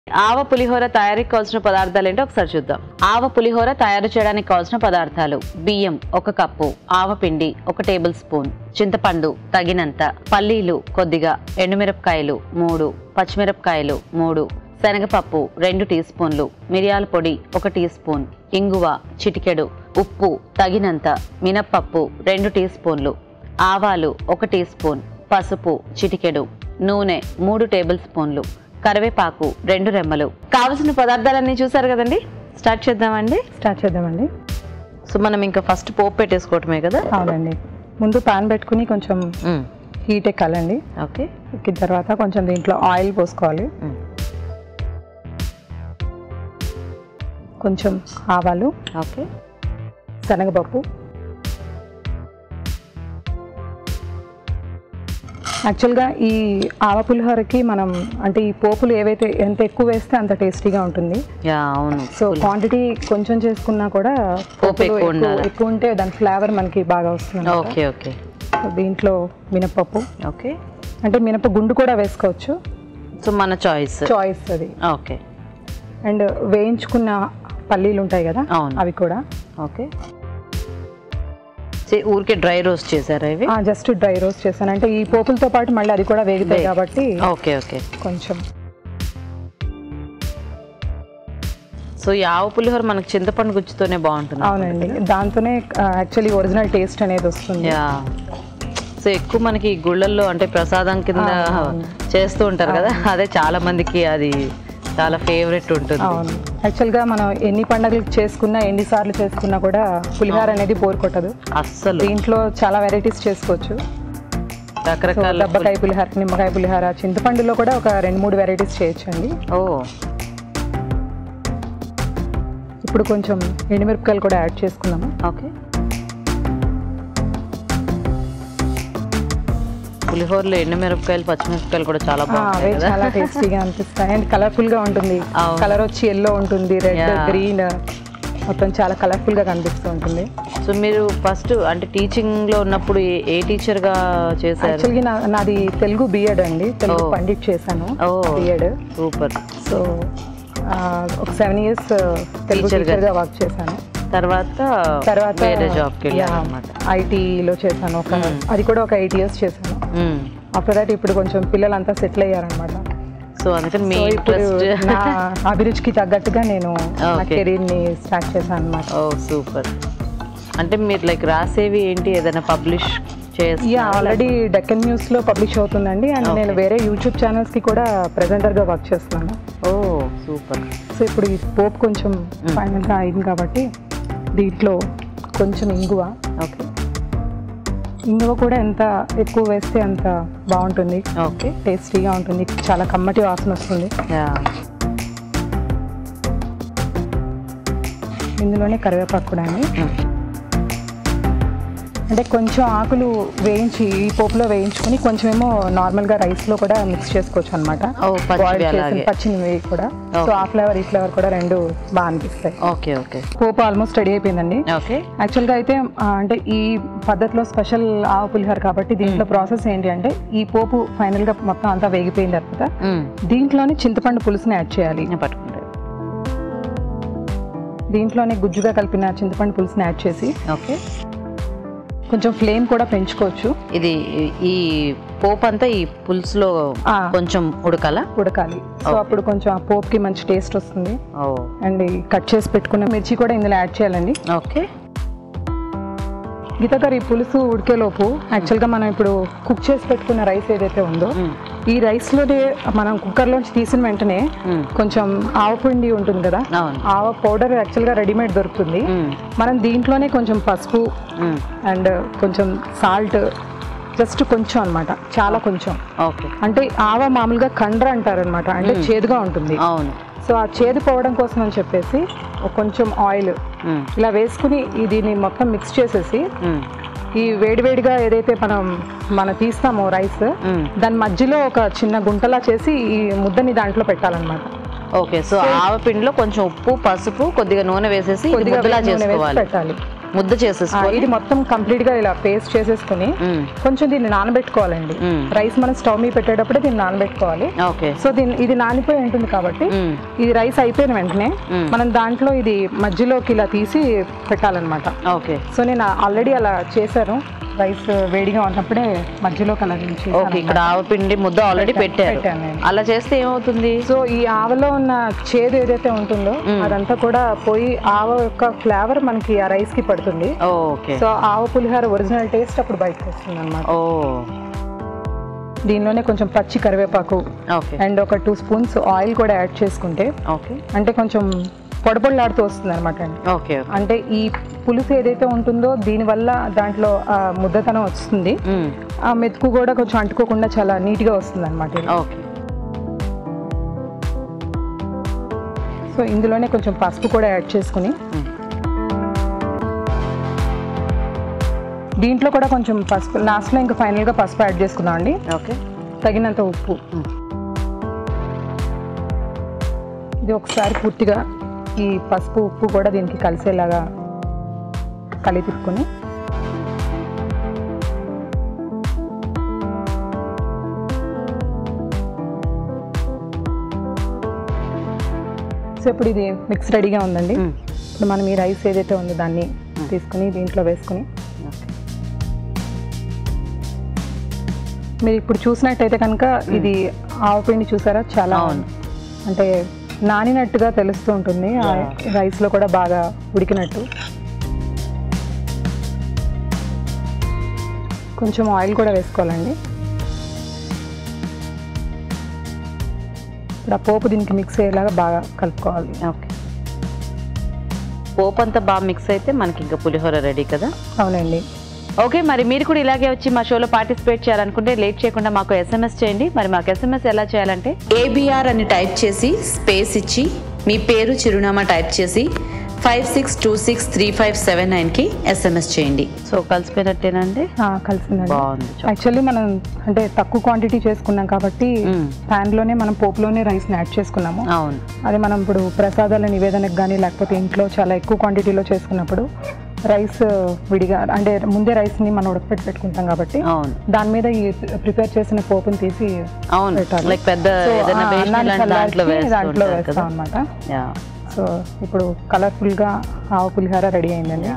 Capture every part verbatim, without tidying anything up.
ఆవ పులిహోర తయారీకి కావాల్సిన పదార్థాలు ఏంటో ఒకసారి చూద్దాం. ఆవ పులిహోర తయారు చేయడానికి కావాల్సిన పదార్థాలు: బియ్యం ఒక కప్పు, ఆవ పిండి ఒక టేబుల్ స్పూన్, చింతపండు తగినంత, పల్లీలు కొద్దిగా, ఎండుమిరపకాయలు మూడు, పచ్చిమిరపకాయలు మూడు, శనగపప్పు రెండు టీ స్పూన్లు, మిరియాల పొడి ఒక టీ స్పూన్, ఇంగువ చిటికెడు, ఉప్పు తగినంత, మినప్పప్పు రెండు టీ స్పూన్లు, ఆవాలు ఒక టీ స్పూన్, పసుపు చిటికెడు, నూనె మూడు టేబుల్ స్పూన్లు, కరివేపాకు రెండు రెమ్మలు. కావలసిన పదార్థాలన్నీ చూసారు కదండి. స్టార్ట్ చేద్దామండి స్టార్ట్ చేద్దామండి సో మనం ఇంకా ఫస్ట్ పోపు పెట్టేసుకోవటమే కదా. అవునండి. ముందు పాన్ పెట్టుకుని కొంచెం హీట్ ఎక్కాలండి. ఓకే. ఎక్కిన తర్వాత కొంచెం దీంట్లో ఆయిల్ పోసుకోవాలి. కొంచెం ఆవాలు, ఓకే, శనగపప్పు. యాక్చువల్గా ఈ ఆవ పులిహోరకి మనం అంటే ఈ పోపులు ఏవైతే ఎంత ఎక్కువ వేస్తే అంత టేస్టీగా ఉంటుంది. అవును. సో క్వాంటిటీ కొంచెం చేసుకున్నా కూడా ఎక్కువ ఉంటే దాని ఫ్లేవర్ మనకి బాగా వస్తుంది. Okay okay. దీంట్లో మినపప్పు, ఓకే, అంటే మినప గుండు కూడా వేసుకోవచ్చు. సో మన చాయిస్ చాయిస్ అది. ఓకే. అండ్ వేయించుకున్న పల్లీలు ఉంటాయి కదా, అవి కూడా. ఓకే. ఊరికే డ్రై రోస్ట్ చేశారా ఇవి? జస్ట్ డ్రై రోస్ట్ చేశాను, అంటే ఈ పోపులతో పాటు మళ్ళీ అది కూడా వేగుతాయి కాబట్టి. Okay okay. కొంచెం. సో ఈ ఆవ పులిహోర మనకు చింతపండు గుజ్జుతోనే బాగుంటుంది. అవునండి, దాంతోనే యాక్చువల్లీ ఒరిజినల్ టేస్ట్ అనేది వస్తుంది. సో ఎక్కువ మనకి గుళ్ళల్లో అంటే ప్రసాదం కింద చేస్తూ ఉంటారు కదా, అదే చాలా మందికి అది చాలా ఫేవరెట్ ఉంటుంది. అవును. యాక్చువల్గా మనం ఎన్ని పండుగలు చేసుకున్నా ఎన్నిసార్లు చేసుకున్నా కూడా పులిహోర అనేది బోర్ కొట్టదు అస్సలు. దీంట్లో చాలా వెరైటీస్ చేసుకోవచ్చు. రకరకాల దబ్బకాయ పులిహోర, నిమ్మకాయ పులిహోర, చింతపండులో కూడా ఒక రెండు మూడు వెరైటీస్ చేయొచ్చండి. ఓ. ఇప్పుడు కొంచెం ఎండుమిరపకాయలు కూడా యాడ్ చేసుకున్నాము. ఓకే. పులిహోరలో ఎండుమిరపకాయలు, పచ్చిమిరపకాయలు కూడా చాలా బాగుంటాయి, చాలా టేస్టీగా అనిపిస్తాయి. అండ్ కలర్ఫుల్ గా ఉంటుంది. కలర్ వచ్చి ఎల్లో ఉంటుంది, రెడ్, గ్రీన్, మొత్తం చాలా కలర్ఫుల్ గా కనిపిస్తూ ఉంటుంది. సో మీరు ఫస్ట్ అంటే టీచింగ్ లో ఉన్నప్పుడు ఏ టీచర్ గా చేశారు? యాక్చువల్గా నాది తెలుగు బిఎడ్ అండి, తెలుగు పండిట్ చేశాను బిఎడ్. సూపర్. సో ఒక సెవెన్ ఇయర్స్ తెలుగు టీచర్ గా వర్క్ చేశాను. తర్వాత తర్వాత వేరే జాబ్కి వెళ్ళాను, ఐటీలో చేశాను. ఒక అది కూడా ఒక ఎయిట్ ఇయర్స్ చేశాను. ఆఫ్టర్ దాట్ ఇప్పుడు కొంచెం పిల్లలంతా సెటిల్ అయ్యారనమాట. సో అందుకని మీ నా అభిరుచికి తగ్గట్టుగా నేను నా కెరీర్ ని స్టార్ట్ చేశాను అనమాట. ఓ సూపర్. అంటే మీరు లైక్ రాసేవి ఏంటి, ఏదైనా పబ్లిష్ చేసి? ఆల్రెడీ డెక్కన్ న్యూస్ లో పబ్లిష్ అవుతుందండి. అండ్ నేను వేరే యూట్యూబ్ ఛానల్స్ కి కూడా ప్రెజెంటర్ గా వర్క్ చేస్తున్నాను. ఓ సూపర్. సో ఇప్పుడు ఈ పోప్ కొంచెం ఫైనల్ గా అయింది కాబట్టి దీంట్లో కొంచెం ఇంగువ. ఓకే. ఇంగువ కూడా ఎంత ఎక్కువ వేస్తే అంత బాగుంటుంది. ఓకే. టేస్టీగా ఉంటుంది, చాలా కమ్మటి వాసన వస్తుంది. ఇందులోనే కరివేపాకు కూడా అండి. అంటే కొంచెం ఆకులు వేయించి ఈ పోపులో వేయించుకొని కొంచెం ఏమో నార్మల్గా రైస్లో కూడా మిక్స్ చేసుకోవచ్చు అనమాట. పచ్చివి కూడా. సో ఆ ఫ్లేవర్ ఈ ఫ్లేవర్ కూడా రెండు బాగా అనిపిస్తాయి. Okay okay. పోపు ఆల్మోస్ట్ రెడీ అయిపోయిందండి. ఓకే. యాక్చువల్గా అయితే అంటే ఈ పద్ధతిలో స్పెషల్ ఆవ పులిహోర కాబట్టి దీంట్లో ప్రాసెస్ ఏంటి అంటే ఈ పోపు ఫైనల్గా మొత్తం అంతా వేగిపోయిన తర్వాత దీంట్లోనే చింతపండు పులుసుని యాడ్ చేయాలి. దీంట్లోనే గుజ్జుగా కలిపిన చింతపండు పులుసుని యాడ్ చేసి ఓకే కొంచెం ఫ్లేమ్ కూడా పెంచుకోవచ్చు. ఇది ఈ పోపు అంతా ఈ పులుసులో కొంచెం ఉడకాలా? ఉడకాలి. సో అప్పుడు కొంచెం ఆ పోపుకి మంచి టేస్ట్ వస్తుంది. అండ్ కట్ చేసి పెట్టుకున్న మిర్చి కూడా ఇందులో యాడ్ చేయాలండి. ఓకే. గీత గారు, ఈ పులుసు ఉడికేలోపు యాక్చువల్గా మనం ఇప్పుడు కుక్ చేసి పెట్టుకున్న రైస్ ఏదైతే ఉందో ఈ రైస్లోనే మనం కుక్కర్లోంచి తీసిన వెంటనే కొంచెం ఆవ పిండి ఉంటుంది కదా, ఆవ పౌడర్ యాక్చువల్గా రెడీమేడ్ దొరుకుతుంది. మనం దీంట్లోనే కొంచెం పసుపు అండ్ కొంచెం సాల్ట్, జస్ట్ కొంచెం అనమాట, చాలా కొంచెం. ఓకే. అంటే ఆవ మామూలుగా కండ్ర అంటారు అనమాట, అంటే చేదుగా ఉంటుంది. అవును. సో ఆ చేదు పోవడం కోసం అని చెప్పేసి కొంచెం ఆయిల్ ఇలా వేసుకుని దీన్ని మొత్తం మిక్స్ చేసేసి ఈ వేడివేడిగా ఏదైతే మనం మనం తీస్తామో రైస్ దాని మధ్యలో ఒక చిన్న గుంటలా చేసి ఈ ముద్దని దాంట్లో పెట్టాలన్నమాట. ఓకే. సో ఆవ పిండిలో కొంచెం ఉప్పు, పసుపు, కొద్దిగా నూనె వేసేసి కొద్దిగా పెట్టాలి. ముద్ద చేసేసుకోవాలి. ఇది మొత్తం కంప్లీట్ గా ఇలా పేస్ట్ చేసేసుకుని కొంచెం దీన్ని నానబెట్టుకోవాలండి. రైస్ మనం స్టవ్ మీద పెట్టేటప్పుడే దీన్ని నానబెట్టుకోవాలి. సో దీన్ని ఇది నానిపోయి ఉంటుంది కాబట్టి ఇది రైస్ అయిపోయిన వెంటనే మనం దాంట్లో ఇది మధ్యలోకి ఇలా తీసి పెట్టాలన్నమాట. ఓకే. సో నేను ఆల్రెడీ అలా చేశాను. రైస్ వేడిగా ఉన్నప్పుడే మధ్యలో కలర్ ఇక్కడ ఆవపిండి ముద్ద ఆల్రెడీ పెట్టారు. అలా చేస్తే ఏమవుతుంది? సో ఈ ఆవలో ఉన్న చేదు ఏదైతే ఉంటుందో అదంతా కూడా పోయి ఆవ యొక్క ఫ్లేవర్ మనకి ఆ రైస్ కి పడుతుంది. సో ఆవ పులిహోర ఒరిజినల్ టేస్ట్ అప్పుడు బయటకు వస్తుంది అన్నమాట. దీనిలోనే కొంచెం పచ్చి కరివేపాకు అండ్ ఒక టూ స్పూన్స్ ఆయిల్ కూడా యాడ్ చేసుకుంటే అంటే కొంచెం పొడపొడలాడుతూ వస్తుంది అనమాట అండి. అంటే ఈ పులుసు ఏదైతే ఉంటుందో దీనివల్ల దాంట్లో ముద్దతనం వస్తుంది. ఆ మెతుకు కూడా కొంచెం అంటుకోకుండా చాలా నీట్ గా వస్తుంది అనమాట. సో ఇందులోనే కొంచెం పసుపు కూడా యాడ్ చేసుకుని దీంట్లో కూడా కొంచెం పసుపు లాస్ట్ లో ఇంకా ఫైనల్ గా పసుపు యాడ్ చేసుకుందాం అండి. ఓకే. తగినంత ఉప్పు. ఇది ఒకసారి పూర్తిగా ఈ పసుపు ఉప్పు కూడా దీనికి కలిసేలాగా కలిపి తిప్పుకొని సో ఇప్పుడు ఇది మిక్స్ రెడీగా ఉందండి. ఇప్పుడు మనం ఈ రైస్ ఏదైతే ఉందో దాన్ని తీసుకుని దీంట్లో వేసుకుని మీరు ఇప్పుడు చూసినట్టయితే కనుక ఇది ఆవపిండి చూసారా చాలా అంటే నానినట్టుగా తెలుస్తూ ఉంటుంది. రైస్ లో కూడా బాగా ఉడికినట్టు. కొంచెం ఆయిల్ కూడా వేసుకోవాలండి. ఇప్పుడు ఆ పోపు దీనికి మిక్స్ అయ్యేలాగా బాగా కలుపుకోవాలి. ఓకే. పోపు అంతా బాగా మిక్స్ అయితే మనకి ఇంకా పులిహోర రెడీ కదా? అవునండి. ఓకే. మరి మీరు కూడా ఇలాగే వచ్చి మా షోలో పార్టిసిపేట్ చేయాలనుకుంటే లేట్ చేయకుండా మాకు ఎస్ఎంఎస్ చేయండి. మరి మాకు ఎస్ఎంఎస్ ఎలా చేయాలంటే ఏబిఆర్ అని టైప్ చేసి స్పేస్ ఇచ్చి మీ పేరు చిరునామా టైప్ చేసి five six two six three five seven nine కి ఎస్ఎంఎస్ చేయండి. సో కలిసిపోయినట్టేనండి? కలిసిందండి. యాక్చువల్లీ మనం అంటే తక్కువ క్వాంటిటీ చేసుకున్నాం కాబట్టి ప్యాన్ లోనే మనం పోపులోనే రైస్ యాడ్ చేసుకున్నాము. అవును. అది మనం ఇప్పుడు ప్రసాదాల నివేదనకు కానీ లేకపోతే ఇంట్లో చాలా ఎక్కువ క్వాంటిటీలో చేసుకున్నప్పుడు రైస్ విడిగా అంటే ముందే రైస్ ని మనం ఉడకపెట్టి పెట్టుకుంటాం కాబట్టి దాని మీద ఈ ప్రిపేర్ చేసిన పోపుని తీసి దాంట్లో వేస్తాం అన్నమాట. సో ఇప్పుడు కలర్ఫుల్ గా ఆవ పులిహోర రెడీ అయిందండి.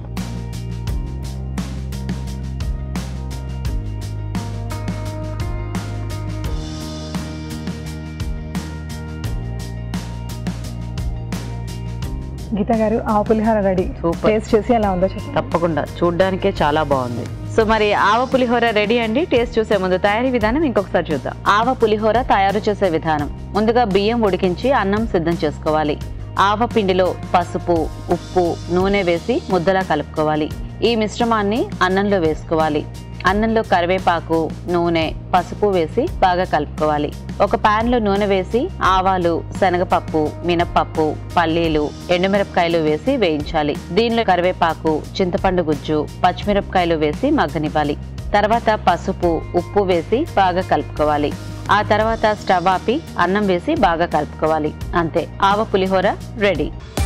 గీతా గారు ఆవ పులిహోర రెడీ. టేస్ట్ చేసి ఎలా ఉందో చెప్పండి. తప్పకుండా. చూడడానికే చాలా బాగుంది. సో మరి ఆవ పులిహోర రెడీ అండి. టేస్ట్ చూసే ముందు తయారీ విధానం ఇంకొకసారి చూద్దాం. ఆవ పులిహోర తయారు చేసే విధానం. ముందుగా బియ్యం ఉడికించి అన్నం సిద్ధం చేసుకోవాలి. ఆవ పిండిలో పసుపు, ఉప్పు, నూనె వేసి ముద్దలా కలుపుకోవాలి. ఈ మిశ్రమాన్ని అన్నంలో వేసుకోవాలి. అన్నంలో కరివేపాకు, నూనె, పసుపు వేసి బాగా కలుపుకోవాలి. ఒక పాన్ లో నూనె వేసి ఆవాలు, శనగపప్పు, మినప్పప్పు, పల్లీలు, ఎండుమిరపకాయలు వేసి వేయించాలి. దీనిలో కరివేపాకు, చింతపండు గుజ్జు, పచ్చిమిరపకాయలు వేసి మగ్గనివ్వాలి. తర్వాత పసుపు, ఉప్పు వేసి బాగా కలుపుకోవాలి. ఆ తర్వాత స్టవ్ ఆపి అన్నం వేసి బాగా కలుపుకోవాలి. అంతే, ఆవ పులిహోర రెడీ.